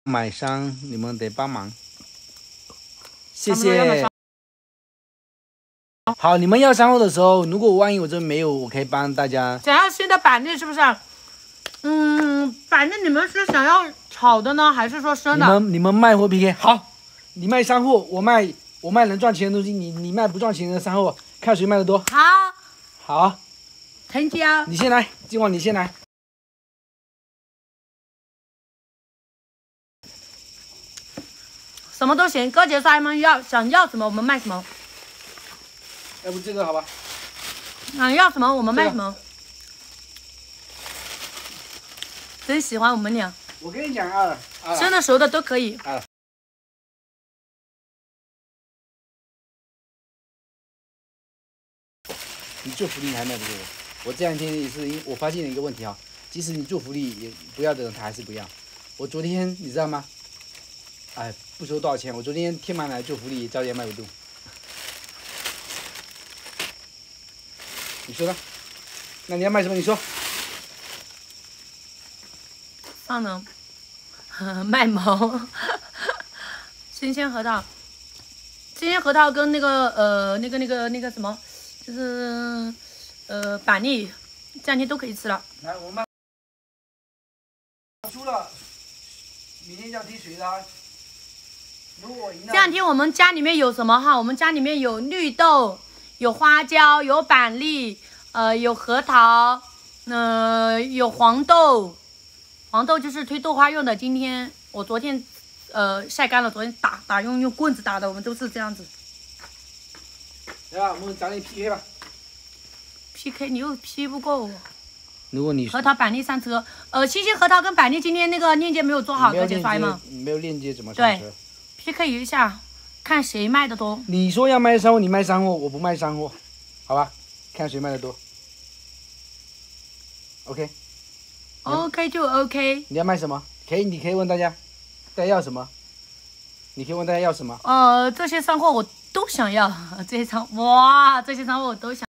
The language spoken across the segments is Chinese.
买商你们得帮忙，谢谢。好，你们要商货的时候，如果万一我这没有，我可以帮大家。 想要新的板栗是不是？板栗你们是想要炒的呢，还是说生的？ 你们卖货 PK 好，你卖商货，我卖能赚钱的东西，你卖不赚钱的商货，看谁卖的多。好， 成交。 你先来，今晚你先来。 什么都行，哥姐说们想要什么我们卖什么。 要不这个好吧？ 要什么我们卖什么。真喜欢我们俩。 我跟你讲啊， 生的熟的都可以。 你做福利你还卖不给我？我这两天也是，我发现了一个问题啊，即使你做福利也不要的人他还是不要。我昨天你知道吗？哎，不收多少钱，我昨天天满来做福利，照样卖不动。你说呢？那你要卖什么？你说。 上呢，卖萌。新鲜核桃，新鲜核桃跟那个什么，就是板栗，这两天都可以吃了。 来，我们输了，明天要踢谁的？如果赢了。 这两天我们家里面有什么哈？我们家里面有绿豆，有花椒，有板栗，有核桃，有黄豆。黄豆就是推豆花用的。今天我昨天晒干了，昨天打用棍子打的，我们都是这样子。 来吧，我们找点 PK 吧。 PK 你又 P 不过我。 如果你核桃板栗上车，新鲜核桃跟板栗今天那个链接没有做好，哥姐刷吗？ 没有链接怎么上车？ 对 ，PK 一下，看谁卖的多。 你说要卖商货，你卖商货，我不卖商货，好吧？看谁卖的多。OK。OK 就 OK。 你要卖什么？你可以问大家要什么？你可以问大家要什么？ 这些商货我都想要，这些商货我都想。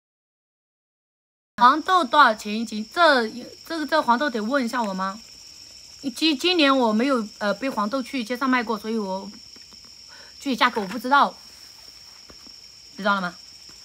黄豆多少钱一斤？这黄豆得问一下我吗？今年我没有背黄豆去街上卖过，所以我具体价格我不知道，知道了吗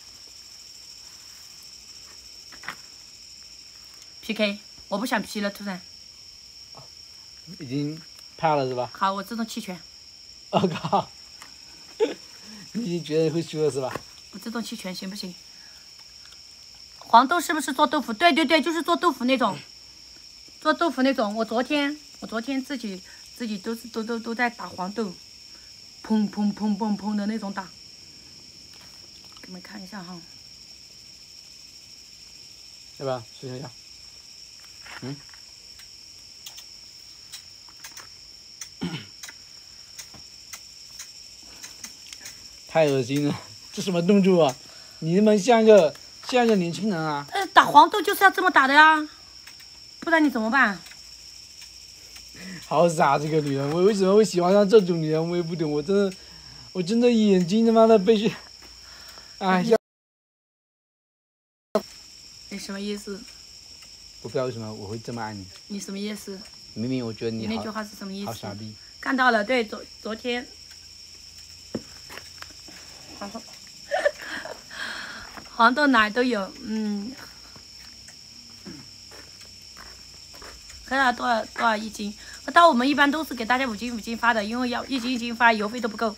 ？PK， 我不想 P 了，突然。 已经怕了是吧？ 好，我自动弃权。 我靠！你已经觉得会输了是吧？ 我自动弃权行不行？黄豆是不是做豆腐？对，就是做豆腐那种。做豆腐那种，我昨天自己都在打黄豆，砰砰砰砰砰的那种打。给你们看一下哈。 要不要试一下？太恶心了，这什么动作啊？你们像个年轻人啊！ 打黄豆就是要这么打的呀，不然你怎么办？ 好傻，这个女人，我为什么会喜欢上这种女人？我也不懂，我真的眼睛他妈的被去，哎呀！ 你什么意思？ 我不知道为什么我会这么爱你。 你什么意思？ 明明我觉得你那句话是什么意思？ 好傻逼。 看到了，对，昨天。黄豆哪都有，核桃多少一斤？核桃我们一般都是给大家5斤发的，因为要1斤发，邮费都不够。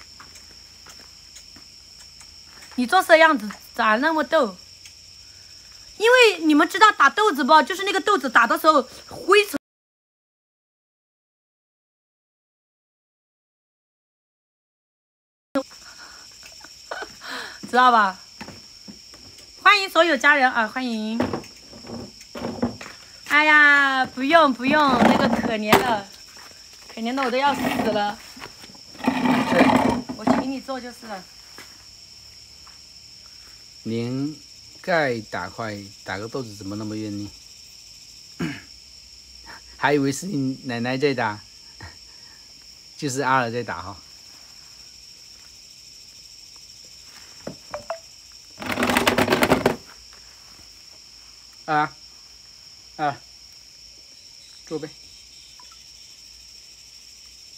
你做这样子咋那么逗？因为你们知道打豆子不？就是那个豆子打的时候灰尘。知道吧？欢迎所有家人啊！欢迎。哎呀，不用，那个可怜的我都要死了。我请你做就是了。 连盖打块打个豆子怎么那么用力？还以为是你奶奶在打，就是阿尔在打哈。做呗。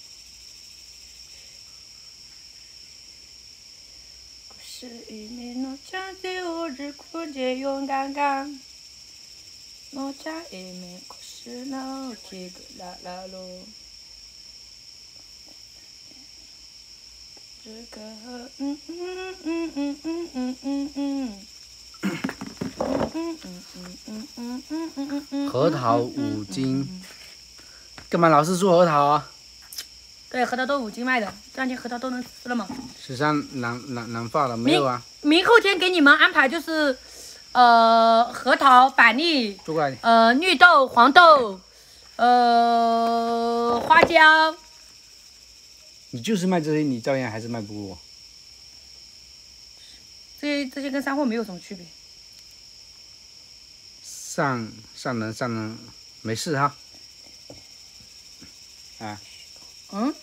是一面我将最后日苦节勇敢敢，我家一面可是那几个啦啦喽。这个核桃5斤，干嘛老是说核桃啊？ 对，核桃都5斤卖的，这两天核桃都能吃了吗 13难发了没有啊？ 明后天给你们安排就是，核桃、板栗， 坐过来。 绿豆、黄豆，花椒。 你就是卖这些，你照样还是卖不过我。 这些跟山货没有什么区别。 上能，没事哈。啊。 嗯。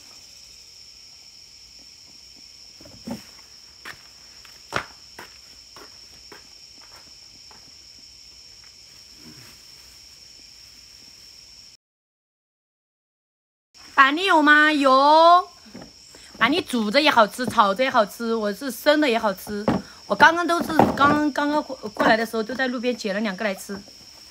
板栗有吗？有。板栗煮着也好吃，炒着也好吃，我是生的也好吃。我刚刚过来的时候，就在路边捡了2个来吃。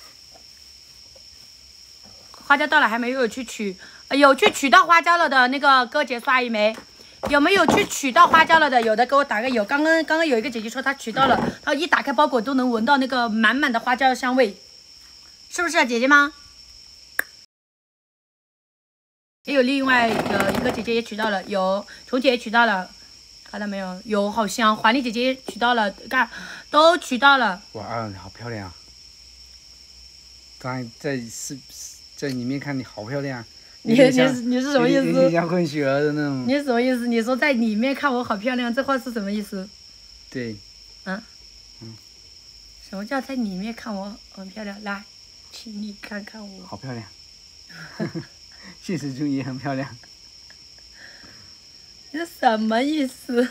花椒到了还没有去取？有去取到花椒了的那个哥姐刷一枚。有没有去取到花椒了的？有的给我打个有。刚刚有一个姐姐说她取到了，然后一打开包裹都能闻到那个满满的花椒香味，是不是啊，姐姐吗？也有另外的一个姐姐也取到了，有琼姐也取到了，看到没有？有好香，华丽姐姐也取到了，看都取到了。 哇，你好漂亮啊！刚才在里面看你好漂亮。 你是什么意思？ 有点像混血儿的那种。 你是什么意思？你说在里面看我好漂亮，这话是什么意思？ 对。 什么叫在里面看我很漂亮？来，请你看看我。 好漂亮。现实中也很漂亮。 你是什么意思？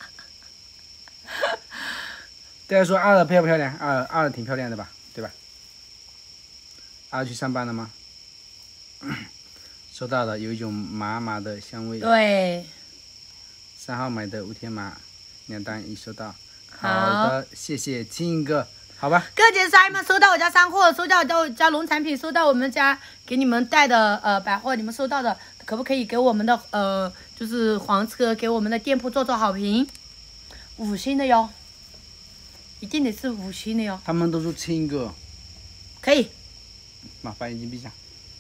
大家说2漂不漂亮？2挺漂亮的吧，对吧？2去上班了吗？收到了，有一种麻麻的香味。 对。 3号买的5天麻，2单已收到。 好的，谢谢青哥，好吧。 各姐嫂们收到我家山货，收到我家农产品，收到我们家给你们带的百货，你们收到的可不可以给我们的就是黄车给我们的店铺做好评？5星的哟，一定得是5星的哟。 他们都说青哥。 可以。 妈，把眼睛闭上。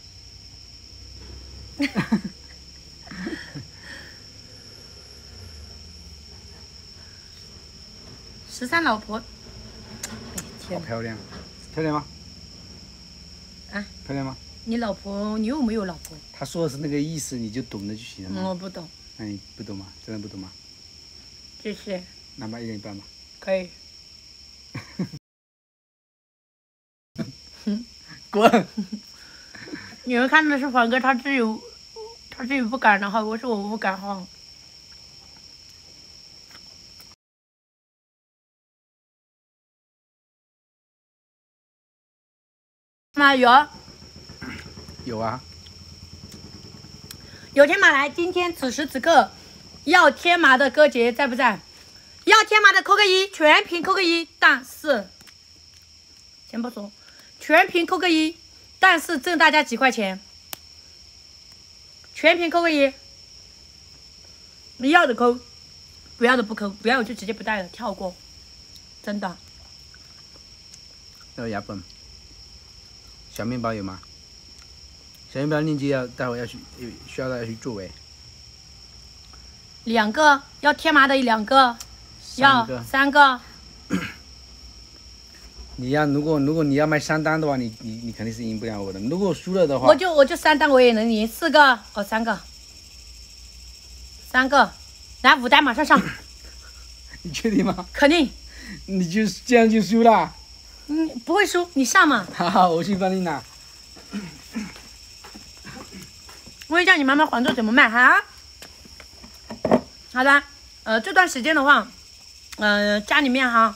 13老婆， 好漂亮，漂亮吗？ 啊？ 漂亮吗？ 你老婆，你有没有老婆？ 他说的是那个意思，你就懂了就行了嘛。 我不懂。 那你不懂吗？真的不懂吗？ 谢谢。 那么1人1半吧。 可以。 滚！ 你们看的是黄哥，他自己不敢的哈，我说我不敢哈。妈有。 有啊。 有天马来，今天此时此刻要天麻的哥姐在不在？要天麻的扣个1，全屏扣个1，但是先不说，全屏扣个1，但是挣大家几块钱。全屏扣个1，你要的扣，不要的不扣，不要我就直接不带了，跳过，真的。 要牙粉。小面包有吗？小面包链接待会需要大家去做哎。 2个，要天麻的2个，要3个。 如果你要卖3单的话，你肯定是赢不了我的。如果输了的话， 我就3单我也能赢，4个哦，3个，3个，来5单马上上。 你确定吗？ 肯定。 你就这样就输了？ 不会输，你上嘛。 好，我去帮你拿。 我也叫你妈妈黄豆怎么卖哈。好的，这段时间的话，家里面哈，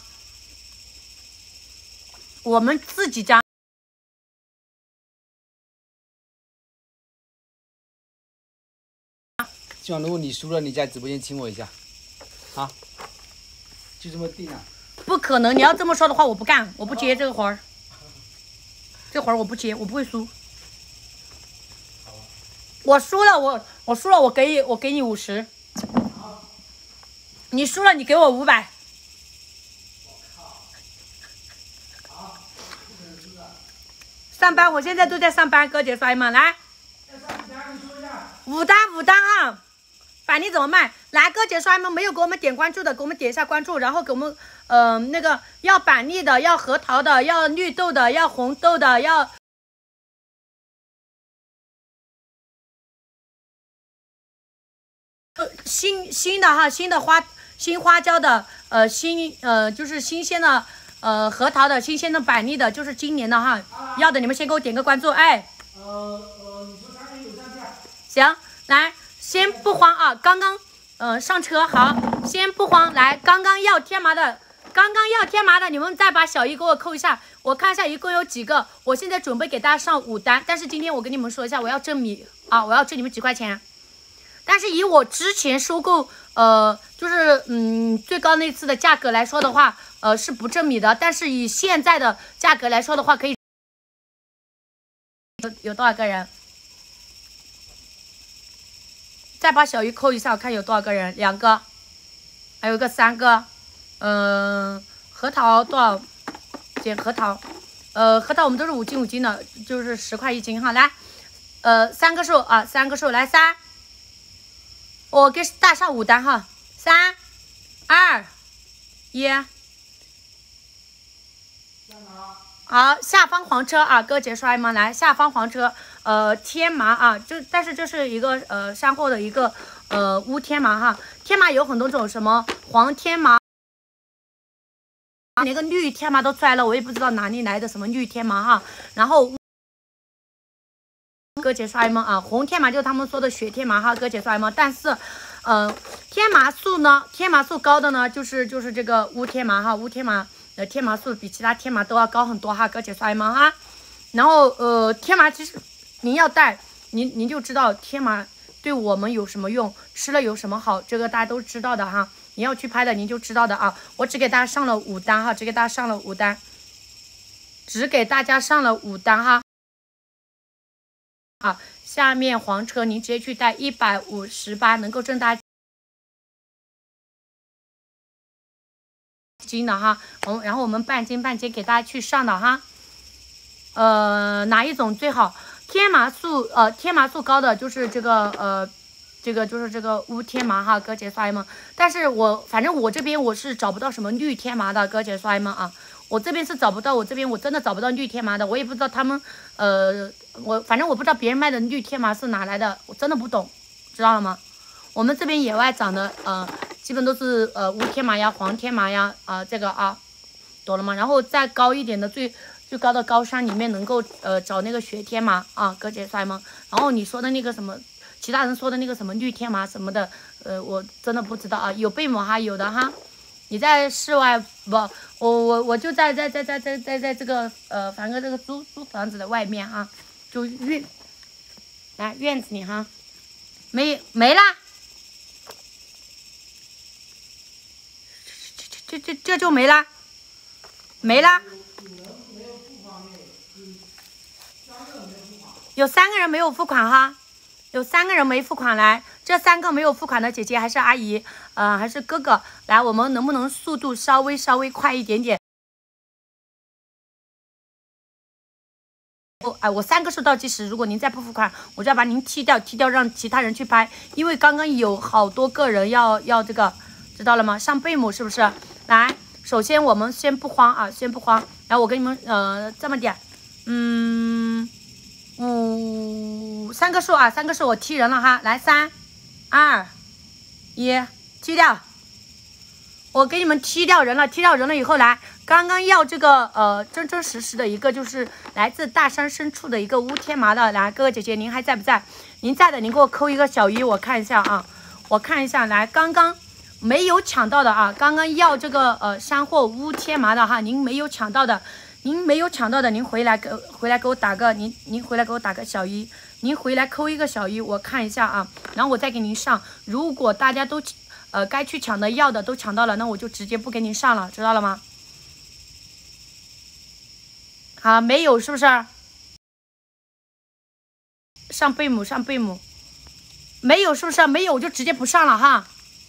我们自己家。 希望如果你输了，你在直播间亲我一下，啊。 就这么定啊？ 不可能！你要这么说的话，我不干，我不接这个活儿。这活儿我不接，我不会输。我输了，我输了，我给你50。你输了，你给我500。上班，我现在都在上班，哥姐刷吗？来，5单啊！板栗怎么卖？来，哥姐刷们没有给我们点关注的，给我们点一下关注，然后给我们那个要板栗的，要核桃的，要绿豆的，要红豆的，要新的哈，新花椒的，就是新鲜的核桃的，新鲜的板栗的，就是今年的哈，要的你们先给我点个关注，哎。 你说3人有上架。 行，来，先不慌啊，刚刚上车好，先不慌，来，刚刚要天麻的，你们再把小姨给我扣一下，我看一下一共有几个，我现在准备给大家上5单，但是今天我跟你们说一下，我要挣米啊，我要挣你们几块钱。但是以我之前收购就是最高那次的价格来说的话，是不挣米的。但是以现在的价格来说的话，可以有多少个人？再把小鱼扣一下，我看有多少个人？2个，还有个3个。核桃多少？捡核桃，核桃我们都是5斤5斤的，就是10块1斤哈。来，3个数啊，3个数，来3。我给大上5单哈，3、2、1。好，下方黄车啊，哥姐刷吗？来，下方黄车，天麻啊，但是这是一个山货的一个乌天麻哈，天麻有很多种，什么黄天麻，连个绿天麻都出来了，我也不知道哪里来的什么绿天麻哈，然后。哥姐刷吗啊？红天麻就是他们说的雪天麻哈，哥姐刷吗？但是，天麻素呢？天麻素高的呢，就是这个乌天麻哈，乌天麻天麻素比其他天麻都要高很多哈，哥姐刷吗哈？然后天麻其实您要带，您就知道天麻对我们有什么用，吃了有什么好，这个大家都知道的哈。你要去拍的您就知道的啊。我只给大家上了5单哈，只给大家上了5单哈。啊，下面黄车您直接去带158，能够挣大斤的哈。然后我们半斤给大家去上的哈。哪一种最好？天麻素高的就是这个就是这个乌天麻哈，哥姐刷吗？但是反正我这边我是找不到什么绿天麻的，哥姐刷吗啊？我这边是找不到，我真的找不到绿天麻的，我也不知道他们反正我不知道别人卖的绿天麻是哪来的，我真的不懂，知道了吗？我们这边野外长的基本都是乌天麻呀、黄天麻呀这个啊，懂了吗？然后再高一点的最高的高山里面能够找那个雪天麻啊，哥姐帅吗？然后你说的那个什么，其他人说的那个什么绿天麻什么的，我真的不知道啊，有被抹哈，有的哈。你在室外不？我就在这个反正这个租房子的外面哈，就院子里哈，没啦，这就没啦，有3个人没有付款哈，有3个人没付款来。这3个没有付款的姐姐还是阿姨，还是哥哥，来，我们能不能速度稍微快一点点？我3个数倒计时，如果您再不付款，我就要把您踢掉，让其他人去拍，因为刚刚有好多个人要这个，知道了吗？上贝母是不是？来，首先我们先不慌啊，然后我跟你们这么点，3个数啊，3个数我踢人了哈，来3、2、1，踢掉，我给你们踢掉人了以后，来，刚刚要这个真实的一个就是来自大山深处的一个乌天麻的，来，哥哥姐姐您还在不在？您在的您给我扣一个小1，我看一下啊，来，刚刚没有抢到的啊，刚刚要这个山货乌天麻的哈，您没有抢到的，您回来给我打个您回来给我打个小1，您回来扣一个小1，我看一下啊，然后我再给您上。如果大家都该去抢的要的都抢到了，那我就直接不给您上了，知道了吗？好，没有是不是？上贝母，上贝母，没有是不是？没有我就直接不上了哈。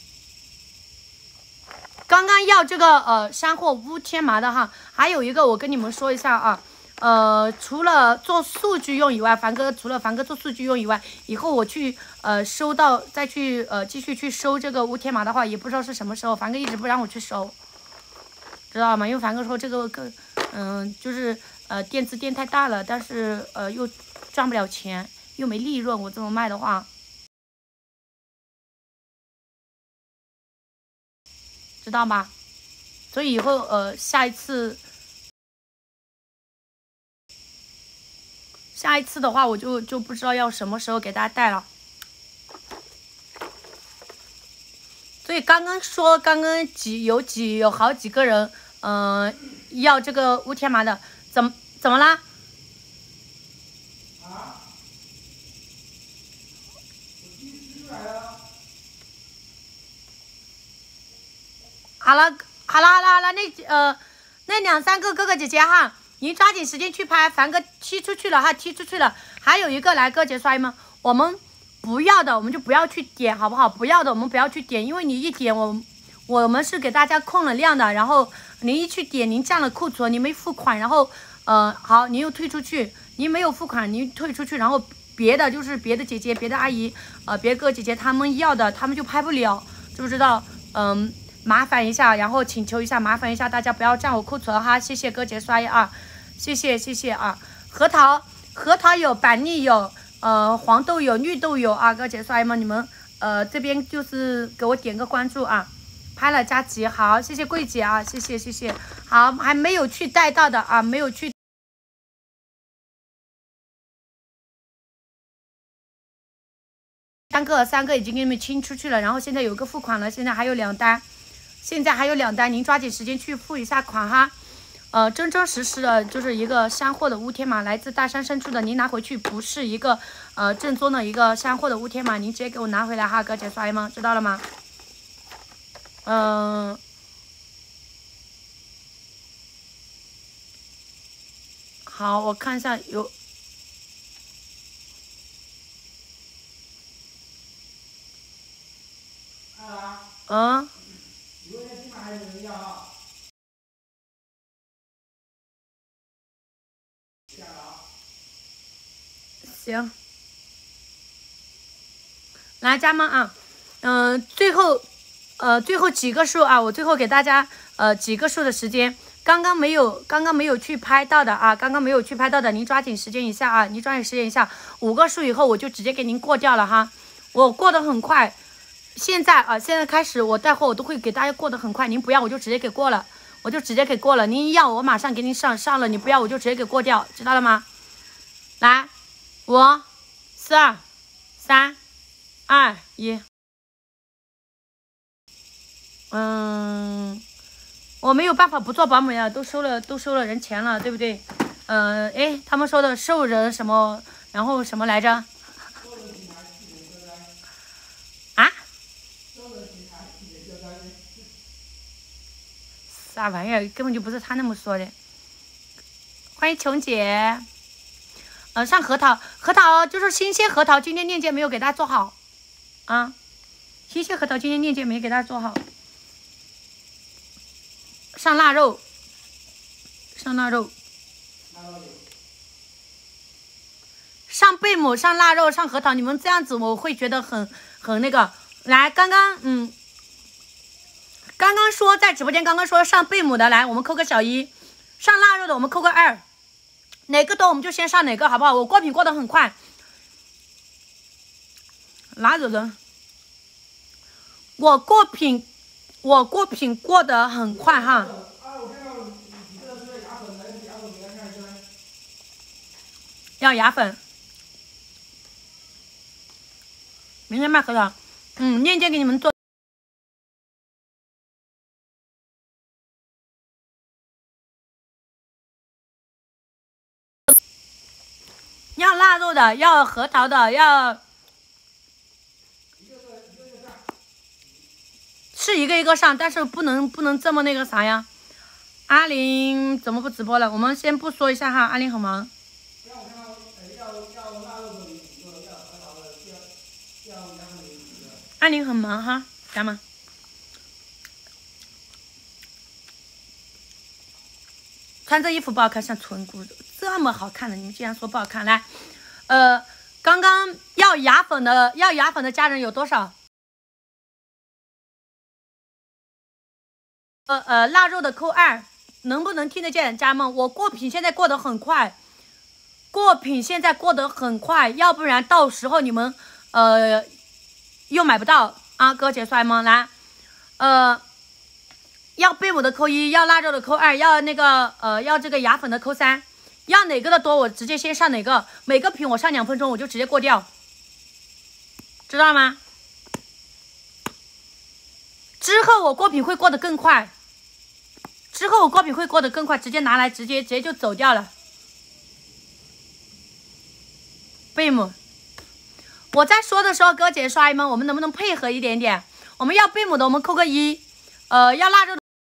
刚刚要这个山货乌天麻的哈，还有一个我跟你们说一下啊。除了做数据用以外，凡哥除了凡哥做数据用以外，以后我去收到再去继续去收这个乌天麻的话，也不知道是什么时候。凡哥一直不让我去收，知道吗？因为凡哥说这个就是店资店太大了，但是又赚不了钱，又没利润，我这么卖的话，知道吧？所以以后下一次的话，我就不知道要什么时候给大家带了。所以刚刚有好几个人，要这个乌天麻的，怎么啦？ 啊？我踢出来了。 好了，那2、3个哥哥姐姐哈，您抓紧时间去拍，凡哥踢出去了哈，踢出去了。还有一个来哥姐刷一吗？我们不要的我们就不要去点，好不好？不要的我们不要去点，因为你一点我们是给大家控了量的，然后您一去点，您占了库存，您没付款，然后好，您又退出去，您没有付款，您退出去，然后别的姐姐、别的阿姨、别的哥姐姐他们要的，他们就拍不了，知不知道？麻烦一下，然后请求一下，麻烦一下大家不要占我库存哈，谢谢哥姐刷1、2，谢谢啊。核桃有，板栗有，黄豆有，绿豆有啊，哥姐刷1吗？你们这边就是给我点个关注啊，拍了加急，好，谢谢桂姐啊，谢谢，好，还没有去带到的啊，没有去。三个已经给你们清出去了，然后现在有个付款了，现在还有2单。您抓紧时间去付一下款哈。真真实实的，就是一个山货的乌天麻，来自大山深处的，您拿回去不是一个正宗的一个山货的乌天麻，您直接给我拿回来哈，哥姐刷吗？知道了吗？好，我看一下有。行，来加吗啊？最后几个数啊，我最后给大家几个数的时间，刚刚没有去拍到的啊，您抓紧时间一下啊，5个数以后我就直接给您过掉了哈，我过得很快。现在开始我带货我都会给大家过得很快，您不要我就直接给过了，您要我马上给您上了，你不要我就直接给过掉，知道了吗？来，5、4、3、2、1。我没有办法不做保姆呀，都收了人钱了，对不对？他们说的收人什么，然后什么来着？啊？啥玩意儿？根本就不是他那么说的。欢迎琼姐。上核桃就是新鲜核桃，今天链接没有给大家做好啊。新鲜核桃今天链接没给大家做好。上腊肉，上贝母，上腊肉，上核桃，你们这样子我会觉得很那个。来，刚刚说在直播间刚刚说上贝母的，来我们扣个小1，上腊肉的我们扣个2，哪个多我们就先上哪个，好不好？我过品过得很快，哪有人？我过品过得很快哈。要牙粉，明天卖核桃。链接给你们做。要腊肉的，要核桃的，要是一个一个上，但是不能这么那个啥呀。阿玲怎么不直播了？我们先不说一下哈，阿玲很忙。阿玲很忙哈，干嘛？穿这衣服不好看，像纯骨这么好看的，你们竟然说不好看？来，刚刚要牙粉的家人有多少？腊肉的扣2，能不能听得见？家人们，我过品现在过得很快，要不然到时候你们又买不到啊！哥姐帅吗？来，要贝母的扣1，要腊肉的扣2，要那个要这个牙粉的扣3，要哪个的多我直接先上哪个，每个品我上2分钟我就直接过掉，知道吗？之后我过品会过得更快，直接拿来直接就走掉了。贝母，我在说的时候，哥姐刷们，我们能不能配合一点点？我们要贝母的，我们扣个1，要腊肉的。